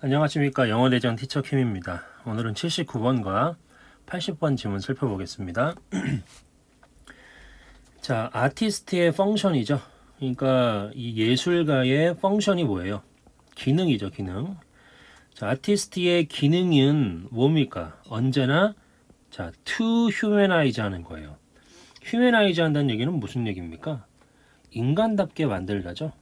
안녕하십니까. 영어대장 티처 킴입니다. 오늘은 79번과 80번 지문 살펴보겠습니다. 자, 아티스트의 펑션이죠. 그러니까 이 예술가의 펑션이 뭐예요? 기능이죠, 기능. 자, 아티스트의 기능은 뭡니까? 언제나 자, to humanize 하는 거예요. humanize 한다는 얘기는 무슨 얘기입니까? 인간답게 만들다죠.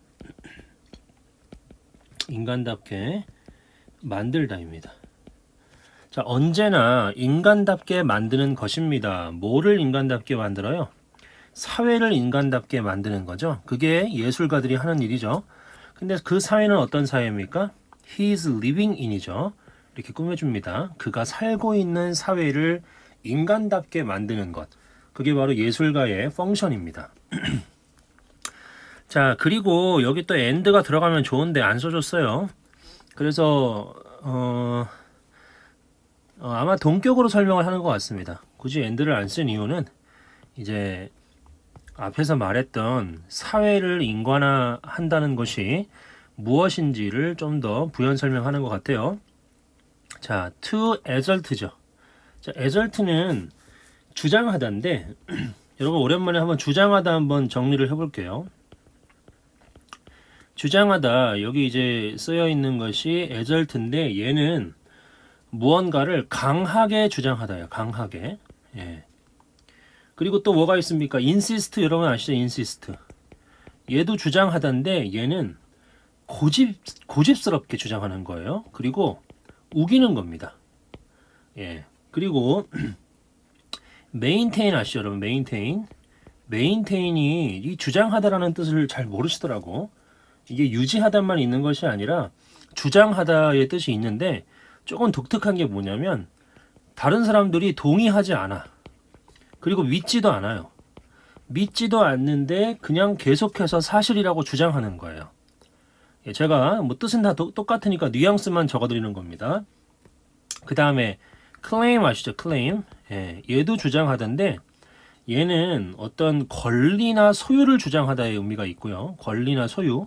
인간답게 만들다입니다. 자, 언제나 인간답게 만드는 것입니다. 뭐를 인간답게 만들어요? 사회를 인간답게 만드는 거죠. 그게 예술가들이 하는 일이죠. 근데 그 사회는 어떤 사회입니까? He is living in이죠. 이렇게 꾸며줍니다. 그가 살고 있는 사회를 인간답게 만드는 것. 그게 바로 예술가의 펑션입니다. 자, 그리고 여기 또 and가 들어가면 좋은데 안 써줬어요. 그래서 아마 동격으로 설명을 하는 것 같습니다. 굳이 and를 안 쓴 이유는 이제 앞에서 말했던 사회를 인간화한다는 것이 무엇인지를 좀 더 부연 설명하는 것 같아요. 자, to exalt죠. 자, exalt는 주장하다인데 여러분 오랜만에 한번 주장하다 한번 정리를 해볼게요. 주장하다, 여기 이제 쓰여 있는 것이 exalt인데 얘는 무언가를 강하게 주장하다예요. 강하게. 예. 그리고 또 뭐가 있습니까? insist, 여러분 아시죠? insist. 얘도 주장하다인데 얘는 고집스럽게 주장하는 거예요. 그리고 우기는 겁니다. 예. 그리고 maintain 아시죠? 여러분 maintain. maintain이 이 주장하다라는 뜻을 잘 모르시더라고. 이게 유지하다만 있는 것이 아니라 주장하다의 뜻이 있는데 조금 독특한 게 뭐냐면 다른 사람들이 동의하지 않아. 그리고 믿지도 않아요. 믿지도 않는데 그냥 계속해서 사실이라고 주장하는 거예요. 예, 제가 뭐 뜻은 다 똑같으니까 뉘앙스만 적어드리는 겁니다. 그 다음에 claim 아시죠? claim. 예, 얘도 주장하던데 얘는 어떤 권리나 소유를 주장하다의 의미가 있고요. 권리나 소유.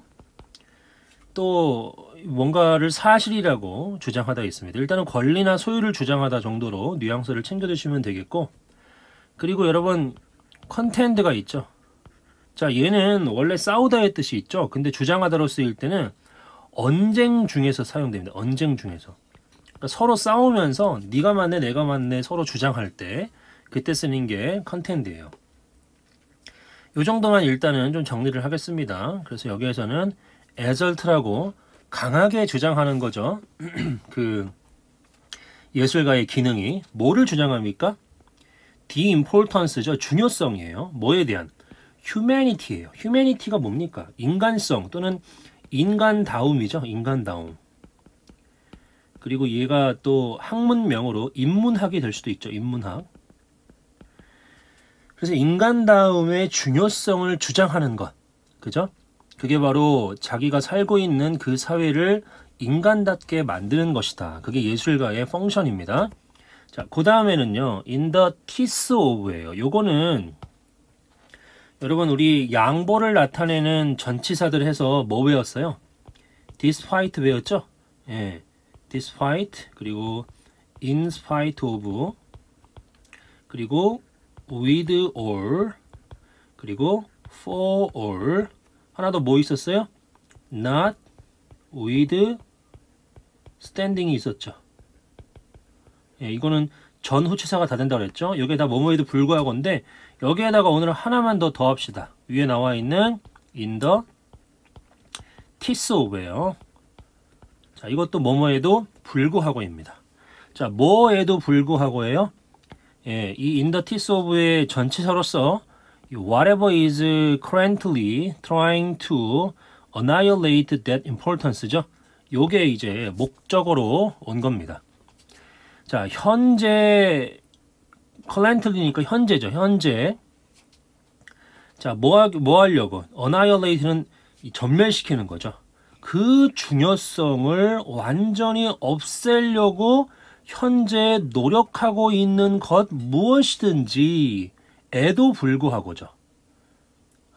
또 뭔가를 사실이라고 주장하다 있습니다. 일단은 권리나 소유를 주장하다 정도로 뉘앙스를 챙겨주시면 되겠고, 그리고 여러분 컨텐드가 있죠. 자, 얘는 원래 싸우다의 뜻이 있죠. 근데 주장하다로 쓰일 때는 언쟁 중에서 사용됩니다. 언쟁 중에서. 그러니까 서로 싸우면서 네가 맞네 내가 맞네 서로 주장할 때 그때 쓰는 게 컨텐드예요. 이 정도만 일단은 좀 정리를 하겠습니다. 그래서 여기에서는 exalt라고 강하게 주장하는 거죠. 그 예술가의 기능이 뭐를 주장합니까? the importance죠. 중요성이에요. 뭐에 대한? humanity예요. humanity가 뭡니까? 인간성 또는 인간다움이죠. 인간다움. 그리고 얘가 또 학문명으로 인문학이 될 수도 있죠. 인문학. 그래서 인간다움의 중요성을 주장하는 것. 그죠? 그게 바로 자기가 살고 있는 그 사회를 인간답게 만드는 것이다. 그게 예술가의 펑션입니다. 자, 그 다음에는요, in the teeth of예요. 요거는 여러분 우리 양보를 나타내는 전치사들 해서 뭐 외웠어요? despite 외웠죠? 예, despite, 그리고 in spite of, 그리고 with all, 그리고 for all. 하나 더 뭐 있었어요? not with standing이 있었죠. 예, 이거는 전후치사가 다 된다고 그랬죠. 여기에 다 뭐뭐에도 불구하고인데 여기에다가 오늘 하나만 더 더합시다. 위에 나와 있는 in the teeth of예요. 자, 이것도 뭐뭐에도 불구하고입니다. 자, 뭐에도 불구하고예요. 예, 이 in the teeth of의 전치사로서 whatever is currently trying to annihilate that importance죠. 요게 이제 목적어로 온 겁니다. 자, 현재 currently니까 현재죠. 현재. 자, 뭐 하려고? annihilate는 전멸시키는 거죠. 그 중요성을 완전히 없애려고 현재 노력하고 있는 것 무엇이든지 에도 불구하고죠.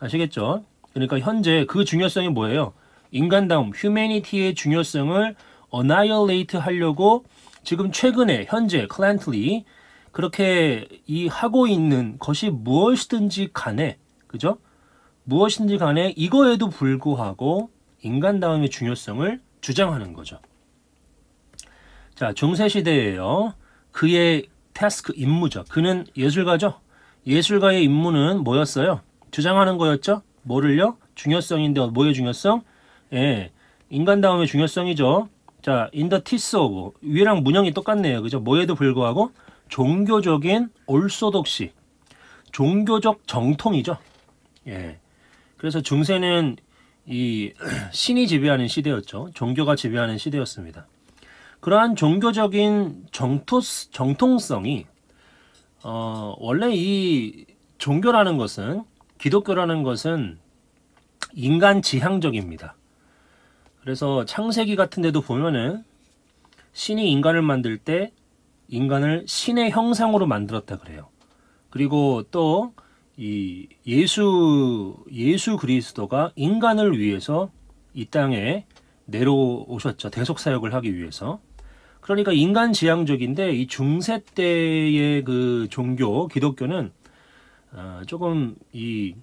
아시겠죠? 그러니까 현재 그 중요성이 뭐예요? 인간다움, humanity의 중요성을 annihilate 하려고 지금 최근에 현재 currently 그렇게 이 하고 있는 것이 무엇이든지 간에, 그죠? 무엇이든지 간에 이거에도 불구하고 인간다움의 중요성을 주장하는 거죠. 자, 중세시대예요. 그의 태스크, 임무죠. 그는 예술가죠. 예술가의 임무는 뭐였어요? 주장하는 거였죠. 뭐를요? 중요성인데 뭐의 중요성? 예, 인간다움의 중요성이죠. 자, in the teeth of, 위랑 문형이 똑같네요. 그죠? 뭐에도 불구하고 종교적인 올소독시, 종교적 정통이죠. 예. 그래서 중세는 이 신이 지배하는 시대였죠. 종교가 지배하는 시대였습니다. 그러한 종교적인 정통성이 원래 이 종교라는 것은, 기독교라는 것은 인간 지향적입니다. 그래서 창세기 같은 데도 보면은 신이 인간을 만들 때 인간을 신의 형상으로 만들었다 그래요. 그리고 또 이 예수 그리스도가 인간을 위해서 이 땅에 내려오셨죠. 대속 사역을 하기 위해서. 그러니까 인간 지향적인데 이 중세 때의 그 종교 기독교는 조금 이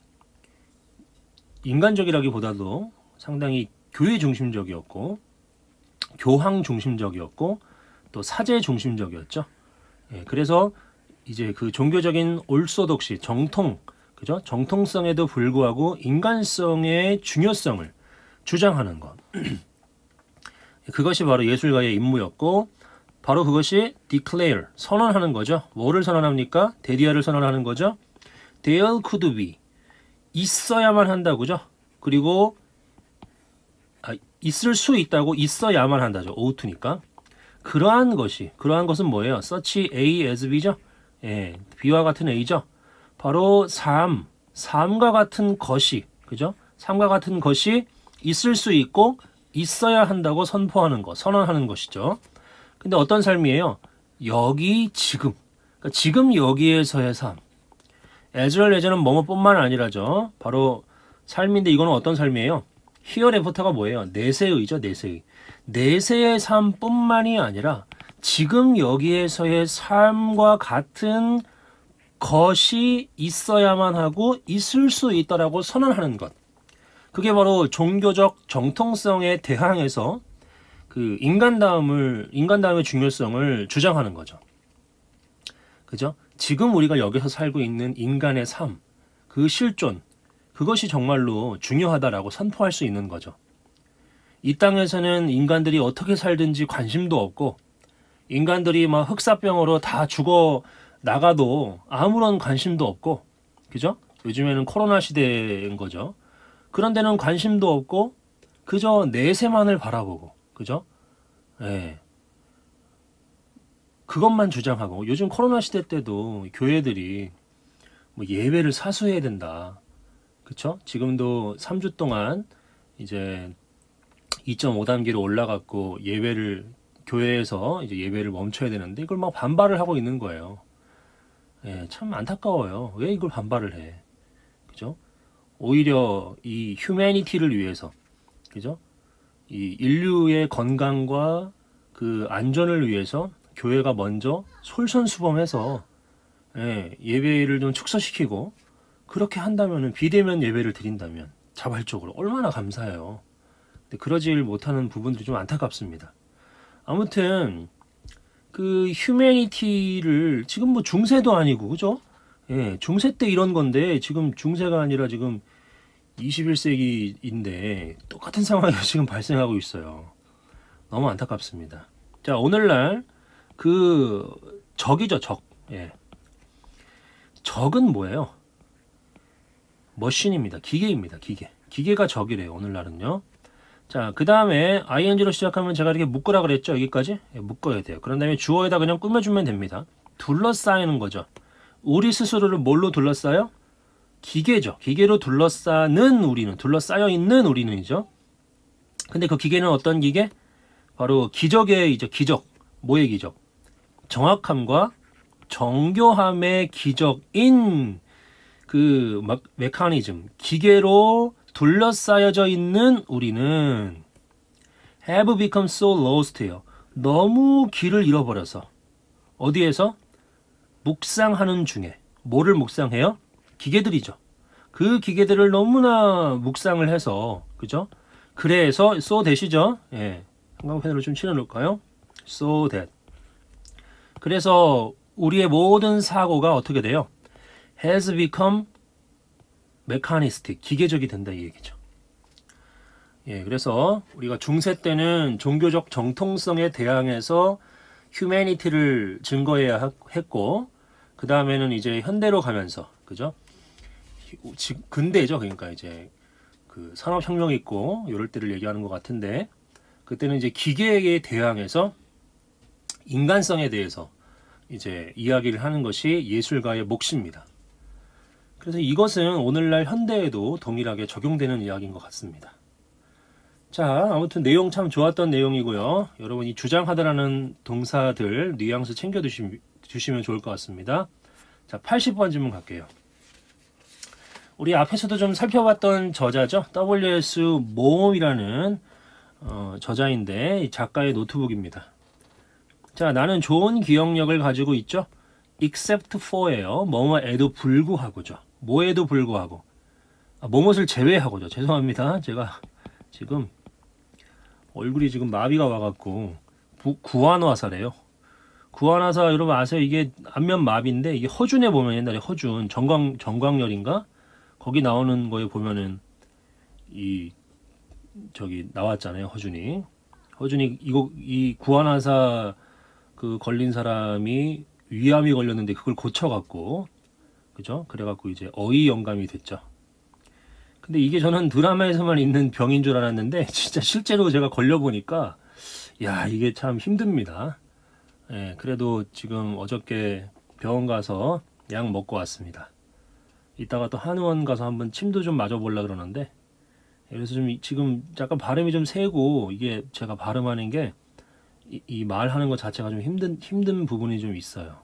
인간적이라기보다도 상당히 교회 중심적이었고 교황 중심적이었고 또 사제 중심적이었죠. 예, 그래서 이제 그 종교적인 올소독시 정통, 그죠? 정통성에도 불구하고 인간성의 중요성을 주장하는 것. 그것이 바로 예술가의 임무였고, 바로 그것이 declare, 선언하는 거죠. 뭐를 선언합니까? 데디아를 선언하는 거죠. There could be, 있어야만 한다고죠. 그리고 있을 수 있다고 있어야만 한다죠. ough트니까. 그러한 것은 뭐예요? such A as B죠. 예, B와 같은 A죠. 바로 삶과 같은 것이, 그죠? 삶과 같은 것이 있을 수 있고 있어야 한다고 선포하는 것, 선언하는 것이죠. 근데 어떤 삶이에요? 여기 지금, 그러니까 지금 여기에서의 삶. as 는 뭐뭐뿐만 아니라죠. 바로 삶인데 이거는 어떤 삶이에요? here 애프터가 뭐예요? 내세의죠, 내세의. 내세의 삶뿐만이 아니라 지금 여기에서의 삶과 같은 것이 있어야만 하고 있을 수 있다라고 선언하는 것. 그게 바로 종교적 정통성에 대항해서 그 인간다움의 중요성을 주장하는 거죠. 그죠? 지금 우리가 여기서 살고 있는 인간의 삶, 그 실존, 그것이 정말로 중요하다라고 선포할 수 있는 거죠. 이 땅에서는 인간들이 어떻게 살든지 관심도 없고 인간들이 막 흑사병으로 다 죽어 나가도 아무런 관심도 없고, 그죠? 요즘에는 코로나 시대인 거죠. 그런 데는 관심도 없고 그저 내세만을 바라보고, 그죠? 예. 그것만 주장하고, 요즘 코로나 시대 때도 교회들이 뭐 예배를 사수해야 된다. 그쵸? 지금도 3주 동안 이제 2.5단계로 올라갔고 교회에서 이제 예배를 멈춰야 되는데 이걸 막 반발을 하고 있는 거예요. 예, 참 안타까워요. 왜 이걸 반발을 해? 그죠? 오히려 이 휴머니티를 위해서, 그죠? 이 인류의 건강과 그 안전을 위해서 교회가 먼저 솔선수범해서 예배를 좀 축소시키고 그렇게 한다면은 비대면 예배를 드린다면 자발적으로 얼마나 감사해요. 근데 그러질 못하는 부분들이 좀 안타깝습니다. 아무튼 그 휴머니티를 지금 뭐 중세도 아니고, 그죠? 예, 중세 때 이런 건데 지금 중세가 아니라 지금 21세기인데 똑같은 상황이 지금 발생하고 있어요. 너무 안타깝습니다. 자, 오늘날 그 적이죠, 적. 예. 적은 뭐예요? 머신입니다. 기계입니다. 기계가 적이래요. 오늘날은요. 자, 그 다음에 ing로 시작하면 제가 이렇게 묶으라 그랬죠. 여기까지. 예, 묶어야 돼요. 그런 다음에 주어에다 그냥 꾸며주면 됩니다. 둘러싸이는 거죠. 우리 스스로를 뭘로 둘러싸요? 기계죠. 기계로 둘러싸는 우리는, 둘러싸여 있는 우리는이죠. 근데 그 기계는 어떤 기계? 바로 기적의 기적. 뭐의 기적? 정확함과 정교함의 기적인 그 메커니즘, 기계로 둘러싸여져 있는 우리는 have become so lost예요. 너무 길을 잃어버려서. 어디에서? 묵상하는 중에. 뭐를 묵상해요? 기계들이죠. 그 기계들을 너무나 묵상을 해서, 그죠? 그래서 so that이죠. 예, 형광펜으로 좀 칠해놓을까요? so that. 그래서 우리의 모든 사고가 어떻게 돼요? has become mechanistic, 기계적이 된다 이 얘기죠. 예, 그래서 우리가 중세 때는 종교적 정통성에 대항해서 humanity를 증거해야 했고, 그 다음에는 이제 현대로 가면서, 그죠? 근대죠. 그러니까 이제 그 산업혁명이 있고 이럴 때를 얘기하는 것 같은데, 그때는 이제 기계에 대항해서 인간성에 대해서 이제 이야기를 하는 것이 예술가의 몫입니다. 그래서 이것은 오늘날 현대에도 동일하게 적용되는 이야기인 것 같습니다. 자, 아무튼 내용 참 좋았던 내용이고요. 여러분이 주장하다라는 동사들 뉘앙스 챙겨 주시면 좋을 것 같습니다. 자, 80번 질문 갈게요. 우리 앞에서도 좀 살펴봤던 저자죠. W.S. 모험이라는 저자인데 작가의 노트북입니다. 자, 나는 좋은 기억력을 가지고 있죠. except for예요. 뭐뭐에도 불구하고죠. 뭐에도 불구하고. 뭐뭇을 제외하고죠. 죄송합니다. 제가 지금 얼굴이 지금 마비가 와갖고 구안화사래요. 구안화사 여러분 아세요? 이게 안면 마비인데 이게 허준에 보면 옛날에 허준 정광열인가? 거기 나오는 거에 보면은 저기 나왔잖아요. 허준이 이 구안화사 그 걸린 사람이 위암이 걸렸는데 그걸 고쳐갖고, 그죠? 그래갖고 이제 어이 영감이 됐죠. 근데 이게 저는 드라마에서만 있는 병인 줄 알았는데 진짜 실제로 제가 걸려보니까 야, 이게 참 힘듭니다. 예, 그래도 지금 어저께 병원 가서 약 먹고 왔습니다. 이따가 또 한의원 가서 한번 침도 좀 맞아보려고 그러는데, 그래서 좀 지금 약간 발음이 좀 세고, 이게 제가 발음하는 게 이 말하는 것 자체가 좀 힘든 부분이 좀 있어요.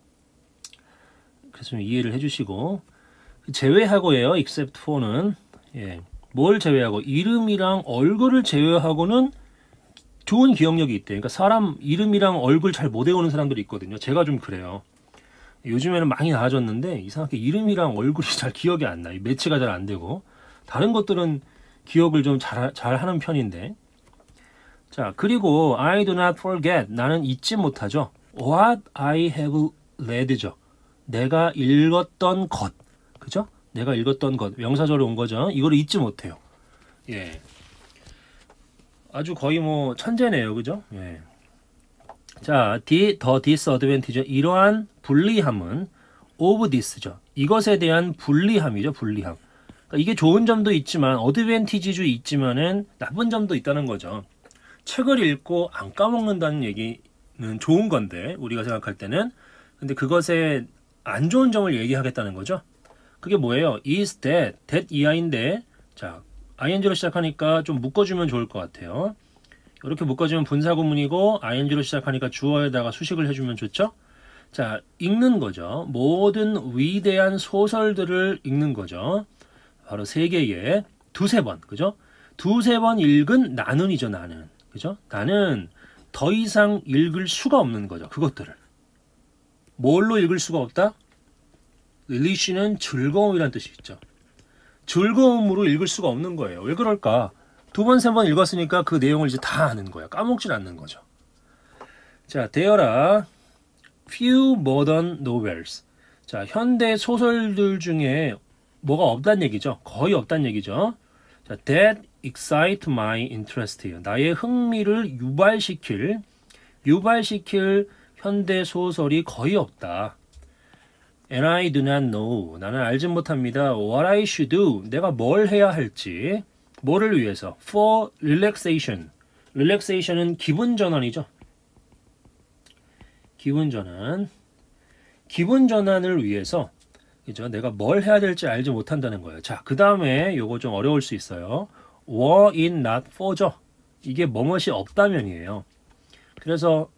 그래서 좀 이해를 해주시고, 제외하고예요. except for는. 예, 뭘 제외하고? 이름이랑 얼굴을 제외하고는 좋은 기억력이 있대요. 그러니까 사람 이름이랑 얼굴 잘 못 외우는 사람들이 있거든요. 제가 좀 그래요. 요즘에는 많이 나아졌는데 이상하게 이름이랑 얼굴이 잘 기억이 안 나요. 매치가 잘 안 되고. 다른 것들은 기억을 좀 잘 하는 편인데. 자, 그리고 I do not forget. 나는 잊지 못하죠. What I have read죠. 내가 읽었던 것. 그죠? 내가 읽었던 것. 명사절로 온 거죠. 이거를 잊지 못해요. 예. 아주 거의 뭐 천재네요. 그죠? 예. 자, 더 disadvantage. 이러한 불리함은 of this죠. 이것에 대한 불리함이죠. 불리함. 그러니까 이게 좋은 점도 있지만 어드밴티지도 있지만은 나쁜 점도 있다는 거죠. 책을 읽고 안 까먹는다는 얘기는 좋은 건데 우리가 생각할 때는, 근데 그것에 안 좋은 점을 얘기하겠다는 거죠. 그게 뭐예요? is that 이하인데, 자, ing로 시작하니까 좀 묶어주면 좋을 것 같아요. 이렇게 묶어주면 분사구문이고 ing로 시작하니까 주어에다가 수식을 해주면 좋죠. 자, 읽는 거죠. 모든 위대한 소설들을 읽는 거죠. 바로 세 개의 두세 번, 그죠? 두세 번 읽은 나는이죠. 나는, 그죠? 나는 더 이상 읽을 수가 없는 거죠. 그것들을 뭘로 읽을 수가 없다? 릴리시는 즐거움이란 뜻이 있죠. 즐거움으로 읽을 수가 없는 거예요. 왜 그럴까? 두 번, 세 번 읽었으니까 그 내용을 이제 다 아는 거야. 까먹질 않는 거죠. 자, there are few modern novels. 자, 현대 소설들 중에 뭐가 없다는 얘기죠. 거의 없다는 얘기죠. 자, that excite my interest. 나의 흥미를 유발시킬 현대 소설이 거의 없다. And I do not know. 나는 알지 못합니다. What I should do. 내가 뭘 해야 할지. 뭐를 위해서? For relaxation. relaxation은 기분 전환이죠. 기분 전환을 위해서, 그죠? 내가 뭘 해야 될지 알지 못한다는 거예요. 자, 그 다음에 요거 좀 어려울 수 있어요. were it not for죠. 이게 뭐뭇이 없다면이에요. 그래서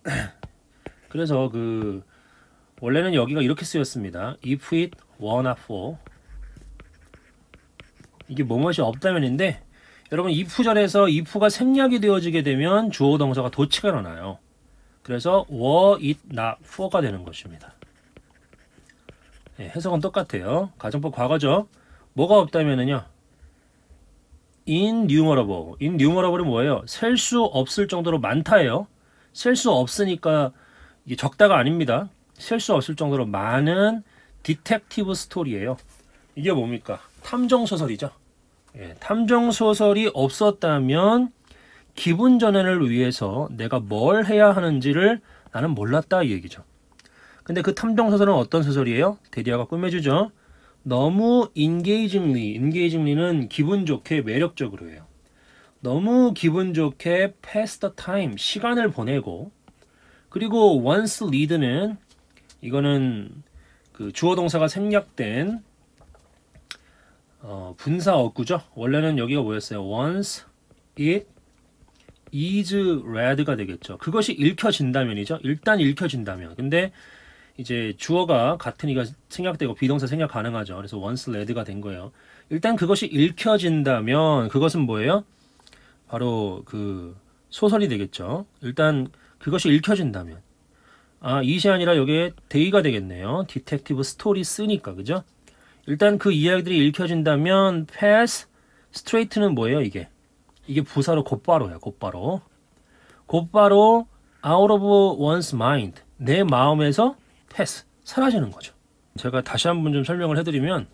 그 원래는 여기가 이렇게 쓰였습니다. If it were not for. 이게 뭐뭇이 없다면인데 여러분 if절에서 if가 생략이 되어지게 되면 주어 동사가 도치가 일어나요. 그래서 were it not for가 되는 것입니다. 네, 해석은 똑같아요. 가정법 과거죠. 뭐가 없다면은요. innumerable. innumerable이 뭐예요? 셀 수 없을 정도로 많다예요. 셀 수 없으니까 이게 적다가 아닙니다. 셀 수 없을 정도로 많은 디텍티브 스토리예요. 이게 뭡니까? 탐정소설이죠. 예, 탐정소설이 없었다면 기분 전환을 위해서 내가 뭘 해야 하는지를 나는 몰랐다 이 얘기죠. 근데 그 탐정소설은 어떤 소설이에요? 데디아가 꾸며주죠. 너무 engagingly는 기분 좋게 매력적으로 해요. 너무 기분 좋게 pass the time, 시간을 보내고, 그리고 once lead는 이거는 그 주어 동사가 생략된 분사 어구죠. 원래는 여기가 뭐였어요? once it is read가 되겠죠. 그것이 읽혀진다면이죠. 일단 읽혀진다면. 근데 이제 주어가 같은 이가 생략되고 비동사 생략 가능하죠. 그래서 once read가 된 거예요. 일단 그것이 읽혀진다면 그것은 뭐예요? 바로 그 소설이 되겠죠. 일단 그것이 읽혀진다면. 이시 아니라 여기에 데이가 되겠네요. 디텍티브 스토리 쓰니까 그죠? 일단 그 이야기들이 읽혀진다면 pass straight는 뭐예요? 이게 부사로 곧바로야. 곧바로 out of one's mind, 내 마음에서 pass, 사라지는 거죠. 제가 다시 한번 좀 설명을 해드리면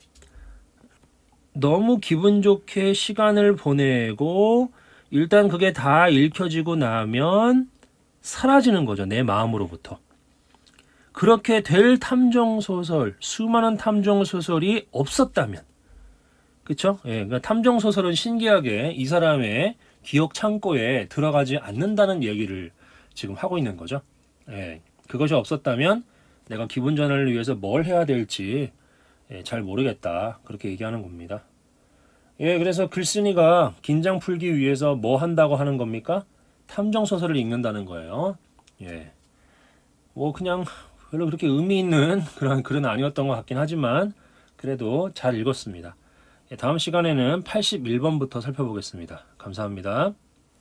너무 기분 좋게 시간을 보내고 일단 그게 다 읽혀지고 나면 사라지는 거죠. 내 마음으로부터. 그렇게 될 탐정소설, 수많은 탐정소설이 없었다면, 그쵸? 예, 그러니까 탐정소설은 신기하게 이 사람의 기억 창고에 들어가지 않는다는 얘기를 지금 하고 있는 거죠. 예, 그것이 없었다면 내가 기분 전환을 위해서 뭘 해야 될지 잘 모르겠다. 그렇게 얘기하는 겁니다. 예, 그래서 글쓴이가 긴장 풀기 위해서 뭐 한다고 하는 겁니까? 탐정소설을 읽는다는 거예요. 예, 뭐 그냥 별로 그렇게 의미 있는 그런 글은 아니었던 것 같긴 하지만 그래도 잘 읽었습니다. 다음 시간에는 81번부터 살펴보겠습니다. 감사합니다.